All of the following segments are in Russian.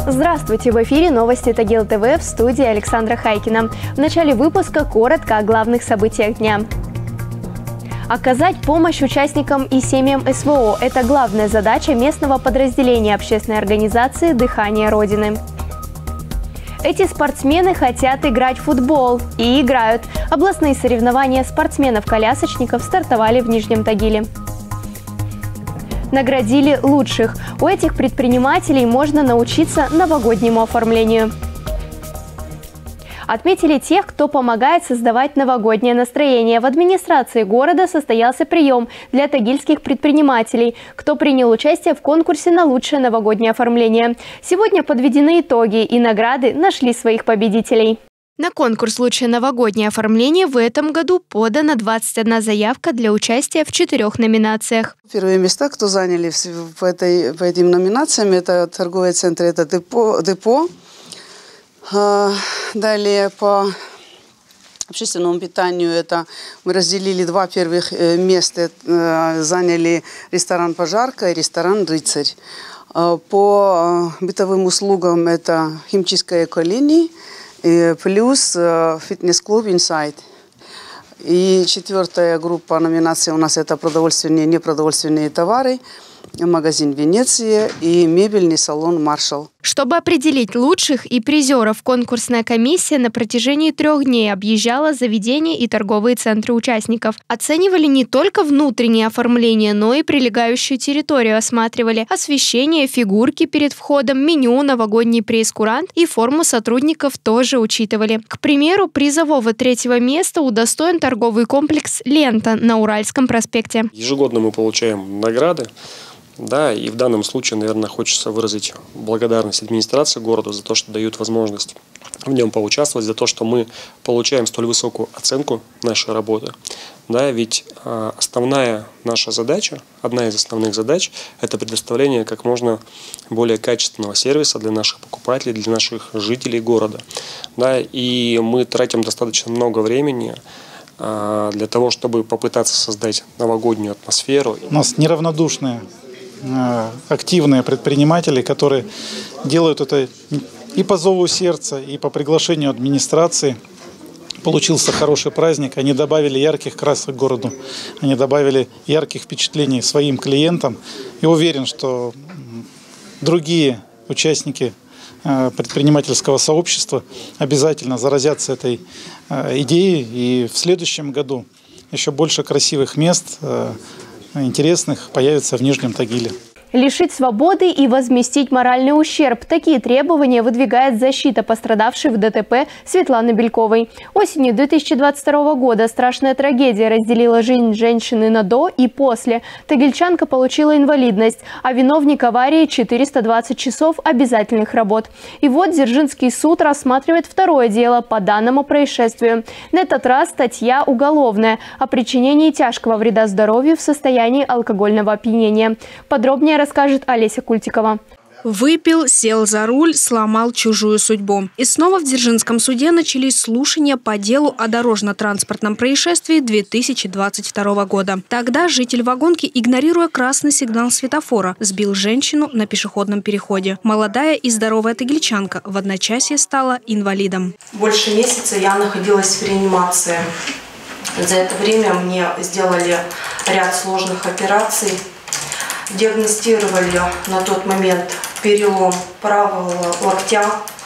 Здравствуйте! В эфире новости Тагил ТВ, в студии Александра Хайкина. В начале выпуска коротко о главных событиях дня. Оказать помощь участникам и семьям СВО – это главная задача местного подразделения общественной организации «Дыхание Родины». Эти спортсмены хотят играть в футбол. И играют. Областные соревнования спортсменов-колясочников стартовали в Нижнем Тагиле. Наградили лучших. У этих предпринимателей можно научиться новогоднему оформлению. Отметили тех, кто помогает создавать новогоднее настроение. В администрации города состоялся прием для тагильских предпринимателей, кто принял участие в конкурсе на лучшее новогоднее оформление. Сегодня подведены итоги, и награды нашли своих победителей. На конкурс «Лучшее новогоднее оформление» в этом году подана 21 заявка для участия в 4 номинациях. Первые места, кто заняли по этим номинациям, это торговые центры, это депо. Далее по общественному питанию это мы разделили 2 первых места, заняли ресторан «Пожарка» и ресторан «Рыцарь». По бытовым услугам это химчистка «Эколинии» плюс фитнес-клуб «Инсайд». И 4-я группа номинаций у нас это продовольственные и непродовольственные товары, магазин «Венеция» и мебельный салон «Маршал». Чтобы определить лучших и призеров, конкурсная комиссия на протяжении 3 дней объезжала заведения и торговые центры участников. Оценивали не только внутреннее оформление, но и прилегающую территорию осматривали. Освещение, фигурки перед входом, меню, новогодний прейскурант и форму сотрудников тоже учитывали. К примеру, призового 3-го места удостоен торговый комплекс «Лента» на Уральском проспекте. Ежегодно мы получаем награды. Да, и в данном случае, наверное, хочется выразить благодарность администрации города за то, что дают возможность в нем поучаствовать, за то, что мы получаем столь высокую оценку нашей работы. Да, ведь основная наша задача, одна из основных задач, это предоставление как можно более качественного сервиса для наших покупателей, для наших жителей города. Да, и мы тратим достаточно много времени для того, чтобы попытаться создать новогоднюю атмосферу. У нас неравнодушные, активные предприниматели, которые делают это и по зову сердца, и по приглашению администрации. Получился хороший праздник, они добавили ярких красок городу, они добавили ярких впечатлений своим клиентам. И уверен, что другие участники предпринимательского сообщества обязательно заразятся этой идеей, и в следующем году еще больше красивых мест, интересных, появится в Нижнем Тагиле. Лишить свободы и возместить моральный ущерб. Такие требования выдвигает защита пострадавшей в ДТП Светланы Бельковой. Осенью 2022 года страшная трагедия разделила жизнь женщины на «до» и «после». Тагильчанка получила инвалидность, а виновник аварии – 420 часов обязательных работ. И вот Дзержинский суд рассматривает 2-е дело по данному происшествию. На этот раз статья уголовная о причинении тяжкого вреда здоровью в состоянии алкогольного опьянения. Подробнее расскажет Олеся Культикова. Выпил, сел за руль, сломал чужую судьбу. И снова в Дзержинском суде начались слушания по делу о дорожно-транспортном происшествии 2022 года. Тогда житель вагонки, игнорируя красный сигнал светофора, сбил женщину на пешеходном переходе. Молодая и здоровая тагильчанка в одночасье стала инвалидом. Больше месяца я находилась в реанимации. За это время мне сделали ряд сложных операций. Диагностировали на тот момент перелом правого локтя.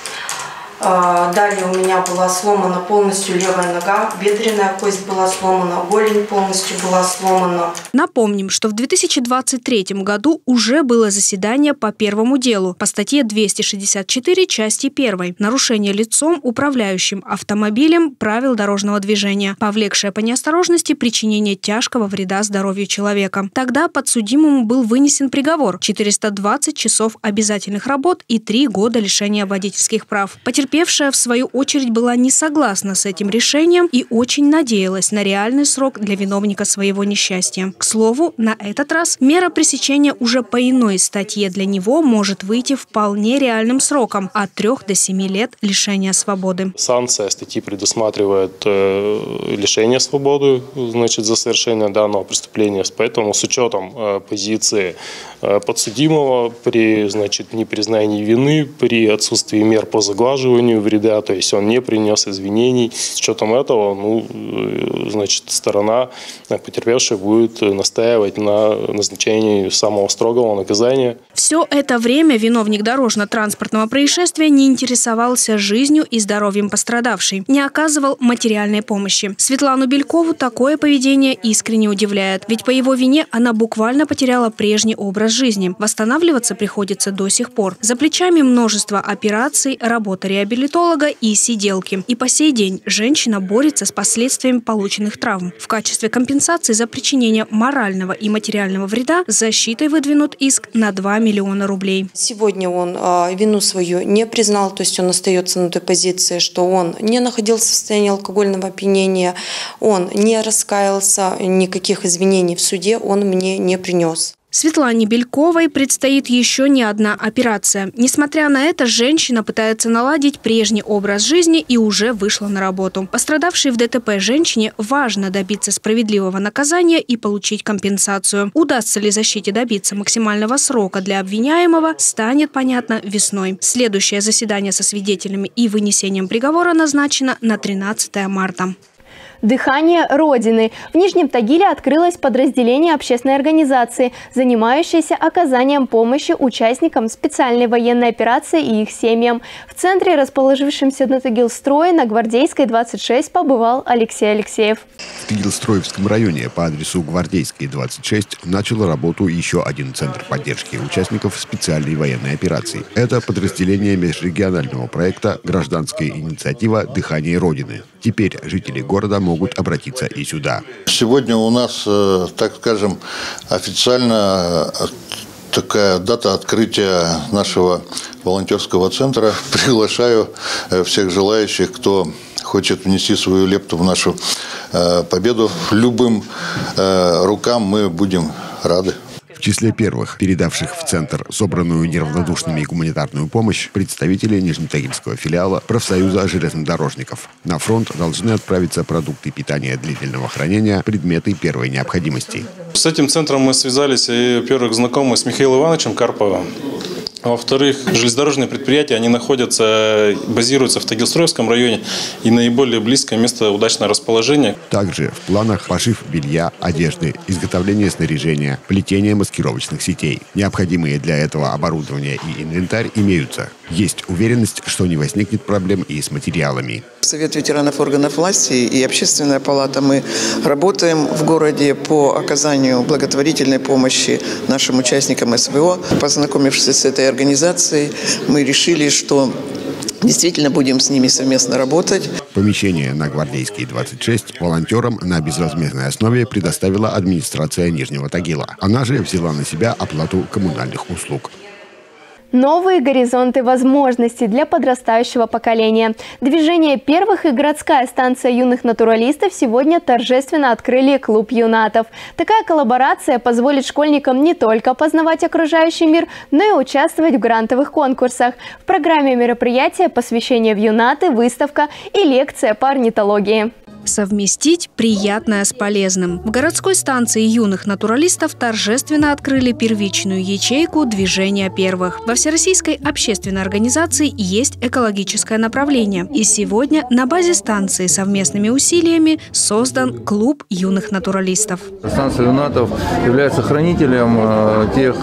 Далее у меня была сломана полностью левая нога, бедренная кость была сломана, голень полностью была сломана. Напомним, что в 2023 году уже было заседание по 1-му делу по статье 264 части 1. Нарушение лицом, управляющим автомобилем, правил дорожного движения, повлекшее по неосторожности причинение тяжкого вреда здоровью человека. Тогда подсудимому был вынесен приговор – 420 часов обязательных работ и 3 года лишения водительских прав. Потерпевший Потерпевшая, в свою очередь, была не согласна с этим решением и очень надеялась на реальный срок для виновника своего несчастья. К слову, на этот раз мера пресечения уже по иной статье для него может выйти вполне реальным сроком – от 3 до 7 лет лишения свободы. Санкция статьи предусматривает лишение свободы, значит, за совершение данного преступления. Поэтому с учетом позиции подсудимого при, значит, непризнании вины, при отсутствии мер по заглаживанию вреда, то есть он не принес извинений, с учетом этого, значит, сторона потерпевшая будет настаивать на назначении самого строгого наказания. Все это время виновник дорожно-транспортного происшествия не интересовался жизнью и здоровьем пострадавшей, не оказывал материальной помощи. Светлану Белькову такое поведение искренне удивляет, ведь по его вине она буквально потеряла прежний образ жизни. Восстанавливаться приходится до сих пор. За плечами множество операций, работа реабилитолога и сиделки. И по сей день женщина борется с последствиями полученных травм. В качестве компенсации за причинение морального и материального вреда защитой выдвинут иск на 2 миллиона рублей. Сегодня он вину свою не признал, то есть он остается на той позиции, что он не находился в состоянии алкогольного опьянения, он не раскаялся, никаких извинений в суде он мне не принес. Светлане Бельковой предстоит еще не одна операция. Несмотря на это, женщина пытается наладить прежний образ жизни и уже вышла на работу. Пострадавшей в ДТП женщине важно добиться справедливого наказания и получить компенсацию. Удастся ли защите добиться максимального срока для обвиняемого, станет понятно весной. Следующее заседание со свидетелями и вынесением приговора назначено на 13 марта. Дыхание Родины. В Нижнем Тагиле открылось подразделение общественной организации, занимающееся оказанием помощи участникам специальной военной операции и их семьям. В центре, расположившемся на Тагилстрое, на Гвардейской, 26, побывал Алексей Алексеев. В Тагилстроевском районе по адресу Гвардейской, 26 начал работу еще один центр поддержки участников специальной военной операции. Это подразделение межрегионального проекта «Гражданская инициатива. Дыхание Родины». Теперь жители города могут обратиться и сюда. Сегодня у нас, так скажем, официально такая дата открытия нашего волонтерского центра. Приглашаю всех желающих, кто хочет внести свою лепту в нашу победу. Любым рукам мы будем рады. В числе первых, передавших в центр собранную неравнодушными гуманитарную помощь, представители Нижнетагильского филиала профсоюза железнодорожников. На фронт должны отправиться продукты питания длительного хранения, предметы первой необходимости. С этим центром мы связались, и, во-первых, знакомы с Михаилом Ивановичем Карповым. Во-вторых, железнодорожные предприятия, они базируются в Тагилстроевском районе, и наиболее близкое место удачного расположения. Также в планах пошив белья, одежды, изготовление снаряжения, плетение маскировочных сетей. Необходимые для этого оборудование и инвентарь имеются. Есть уверенность, что не возникнет проблем и с материалами. Совет ветеранов органов власти и Общественная палата, мы работаем в городе по оказанию благотворительной помощи нашим участникам СВО. Познакомившись с этой организацией, мы решили, что действительно будем с ними совместно работать. Помещение на Гвардейской, 26 волонтерам на безвозмездной основе предоставила администрация Нижнего Тагила. Она же взяла на себя оплату коммунальных услуг. Новые горизонты возможностей для подрастающего поколения. Движение первых и городская станция юных натуралистов сегодня торжественно открыли клуб юнатов. Такая коллаборация позволит школьникам не только познавать окружающий мир, но и участвовать в грантовых конкурсах. В программе мероприятия посвящение в юнаты, выставка и лекция по орнитологии. Совместить приятное с полезным. В городской станции юных натуралистов торжественно открыли первичную ячейку движения первых. Во Всероссийской общественной организации есть экологическое направление. И сегодня на базе станции совместными усилиями создан клуб юных натуралистов. Станция юнатов является хранителем тех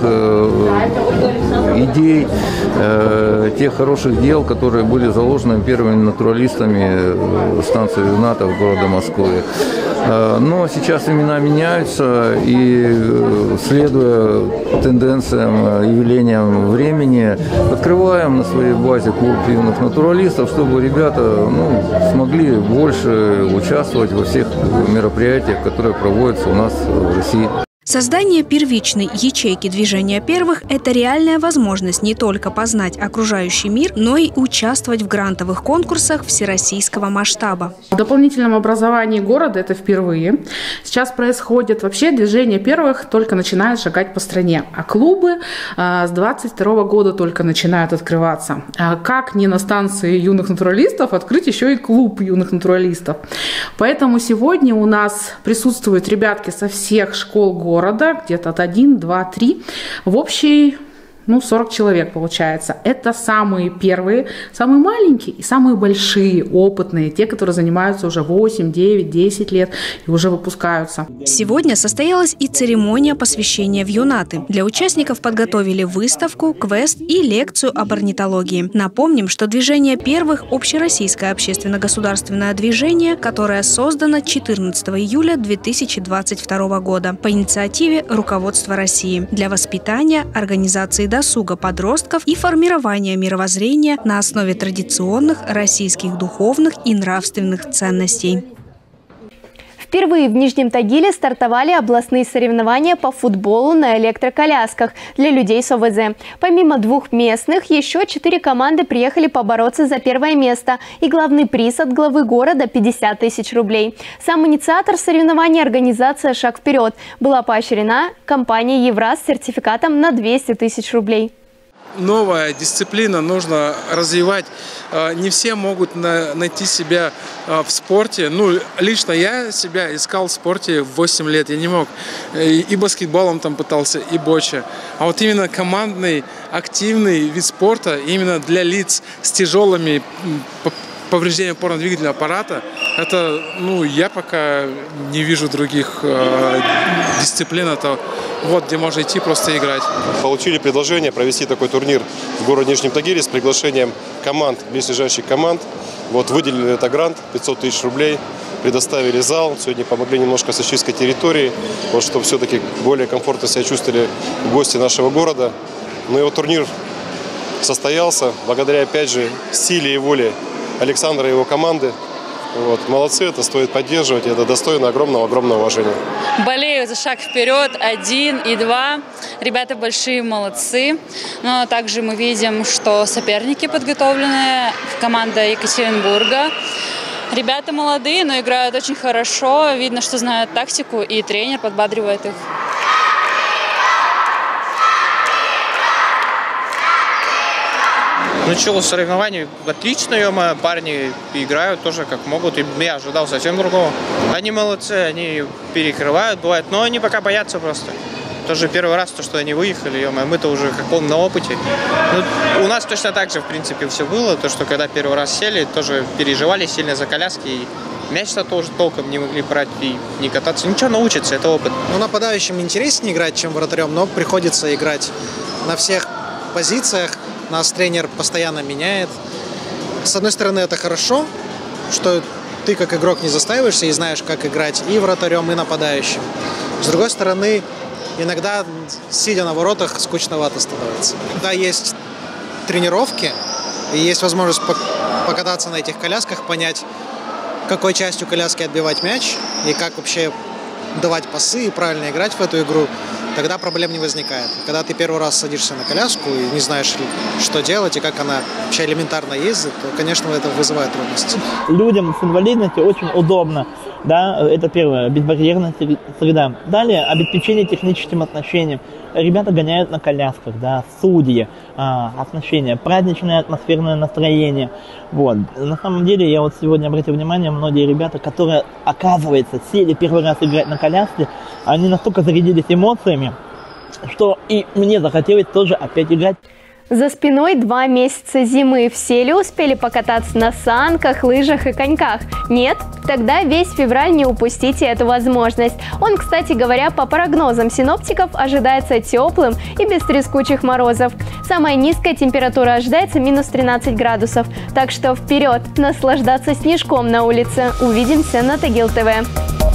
идей, тех хороших дел, которые были заложены первыми натуралистами станции юнатов города Москвы. Но сейчас времена меняются, и следуя тенденциям, явлениям времени, открываем на своей базе клуб юных натуралистов, чтобы ребята смогли больше участвовать во всех мероприятиях, которые проводятся у нас в России. Создание первичной ячейки движения первых – это реальная возможность не только познать окружающий мир, но и участвовать в грантовых конкурсах всероссийского масштаба. В дополнительном образовании города это впервые. Сейчас происходит вообще движение первых, только начинает шагать по стране, а клубы с 22 года только начинают открываться. Как не на станции юных натуралистов открыть еще и клуб юных натуралистов. Поэтому сегодня у нас присутствуют ребятки со всех школ города, где-то от 1, 2, 3, в общей, 40 человек получается. Это самые первые, самые маленькие и самые большие, опытные, те, которые занимаются уже 8, 9, 10 лет и уже выпускаются. Сегодня состоялась и церемония посвящения в юнаты. Для участников подготовили выставку, квест и лекцию об орнитологии. Напомним, что движение первых – общероссийское общественно-государственное движение, которое создано 14 июля 2022 года по инициативе руководства России для воспитания, организации досуга подростков и формирования мировоззрения на основе традиционных российских духовных и нравственных ценностей. Впервые в Нижнем Тагиле стартовали областные соревнования по футболу на электроколясках для людей с ОВЗ. Помимо 2 местных, еще 4 команды приехали побороться за первое место. И главный приз от главы города – 50 тысяч рублей. Сам инициатор соревнований, организация «Шаг вперед», была поощрена компанией «Евраз» с сертификатом на 200 тысяч рублей. Новая дисциплина нужно развивать. Не все могут найти себя в спорте. Лично я себя искал в спорте в 8 лет. Я не мог. И баскетболом там пытался, и боча. А вот именно командный, активный вид спорта, именно для лиц с тяжелыми повреждением опорно-двигательного аппарата, это, я пока не вижу других дисциплин. Это где можно идти просто играть. Получили предложение провести такой турнир в городе Нижнем Тагиле с приглашением команд, близлежащих команд. Выделили это грант, 500 тысяч рублей, предоставили зал. Сегодня помогли немножко с очисткой территории, чтобы все-таки более комфортно себя чувствовали гости нашего города. Турнир состоялся благодаря, опять же, силе и воле Александра и его команды. Молодцы, это стоит поддерживать, это достойно огромного уважения. Болею за «Шаг вперед» 1 и 2. Ребята большие молодцы. Но также мы видим, что соперники подготовленные, команда Екатеринбурга. Ребята молодые, но играют очень хорошо. Видно, что знают тактику, и тренер подбадривает их. Начало соревнований отлично, парни играют тоже как могут, и я ожидал совсем другого. Они молодцы, они перекрывают, бывает, но они пока боятся просто. Тоже первый раз, что они выехали, мы-то уже как на опыте. У нас точно так же, в принципе, все было, что когда первый раз сели, тоже переживали сильно за коляски, и мяч-то тоже толком не могли брать и не кататься. Ничего, научиться, это опыт. Нападающим интереснее играть, чем вратарем, но приходится играть на всех позициях. Нас тренер постоянно меняет. С одной стороны, это хорошо, что ты как игрок не застаиваешься и знаешь, как играть и вратарем, и нападающим. С другой стороны, иногда, сидя на воротах, скучновато становится. Когда есть тренировки и есть возможность покататься на этих колясках, понять, какой частью коляски отбивать мяч и как вообще давать пасы и правильно играть в эту игру, тогда проблем не возникает. Когда ты первый раз садишься на коляску и не знаешь, что делать и как она вообще элементарно ездит, то, конечно, это вызывает трудности. Людям с инвалидностью очень удобно. Да, это первое, безбарьерная среда. Далее, обеспечение техническим оснащением. Ребята гоняют на колясках, да, судьи, оснащение, праздничное атмосферное настроение. На самом деле, я сегодня обратил внимание, многие ребята, которые, оказывается, сели первый раз играть на коляске, они настолько зарядились эмоциями, что и мне захотелось тоже опять играть. За спиной 2 месяца зимы. Все ли успели покататься на санках, лыжах и коньках? Нет? Тогда весь февраль не упустите эту возможность. Он, кстати говоря, по прогнозам синоптиков, ожидается теплым и без трескучих морозов. Самая низкая температура ожидается минус 13 градусов. Так что вперед, наслаждаться снежком на улице. Увидимся на Тагил ТВ.